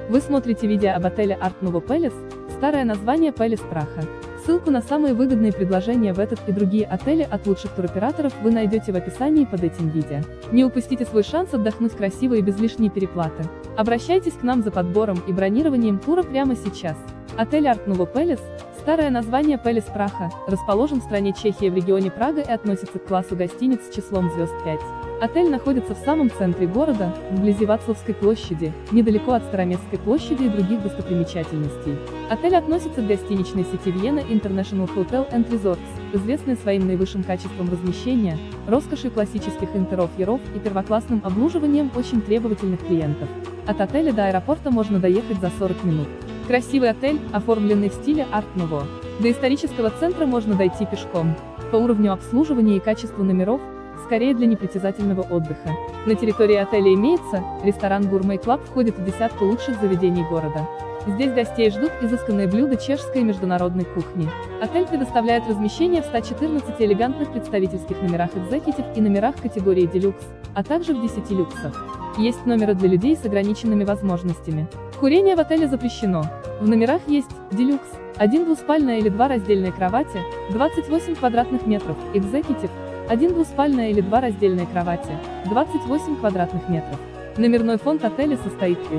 Вы смотрите видео об отеле Art Nouveau Palace, старое название Palace Праха. Ссылку на самые выгодные предложения в этот и другие отели от лучших туроператоров вы найдете в описании под этим видео. Не упустите свой шанс отдохнуть красиво и без лишней переплаты. Обращайтесь к нам за подбором и бронированием тура прямо сейчас. Отель Art Nouveau Palace, старое название Palace Праха, расположен в стране Чехия в регионе Прага и относится к классу гостиниц с числом звезд 5. Отель находится в самом центре города, вблизи Вацлавской площади, недалеко от Староместской площади и других достопримечательностей. Отель относится к гостиничной сети Vienna International Hotel and Resorts, известной своим наивысшим качеством размещения, роскошью классических интерьеров и первоклассным обслуживанием очень требовательных клиентов. От отеля до аэропорта можно доехать за 40 минут. Красивый отель, оформленный в стиле Art Nouveau. До исторического центра можно дойти пешком. По уровню обслуживания и качеству номеров, скорее для непритязательного отдыха. На территории отеля имеется ресторан Gourmet Club, входит в десятку лучших заведений города. Здесь гостей ждут изысканные блюда чешской и международной кухни. Отель предоставляет размещение в 114 элегантных представительских номерах Executive и номерах категории Deluxe, а также в 10 люксах. Есть номеры для людей с ограниченными возможностями. Курение в отеле запрещено. В номерах есть Deluxe, 1 двуспальная или 2 раздельные кровати, 28 квадратных метров, Executive, 1 двуспальная или 2 раздельные кровати, 28 квадратных метров. Номерной фонд отеля состоит из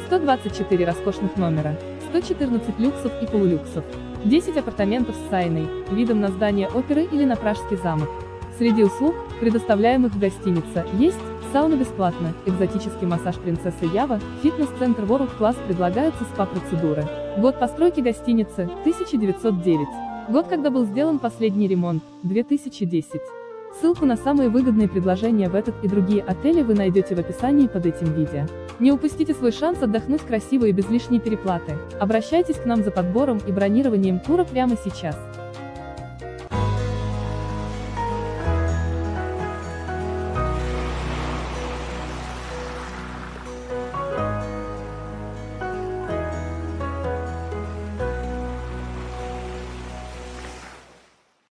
124 роскошных номера, 114 люксов и полулюксов, 10 апартаментов с сауной, видом на здание оперы или на Пражский замок. Среди услуг, предоставляемых в гостинице, есть сауна бесплатно, экзотический массаж принцессы Ява, фитнес-центр World Class, предлагаются СПА-процедуры. Год постройки гостиницы – 1909. Год, когда был сделан последний ремонт – 2010. Ссылку на самые выгодные предложения в этот и другие отели вы найдете в описании под этим видео. Не упустите свой шанс отдохнуть красиво и без лишней переплаты. Обращайтесь к нам за подбором и бронированием тура прямо сейчас.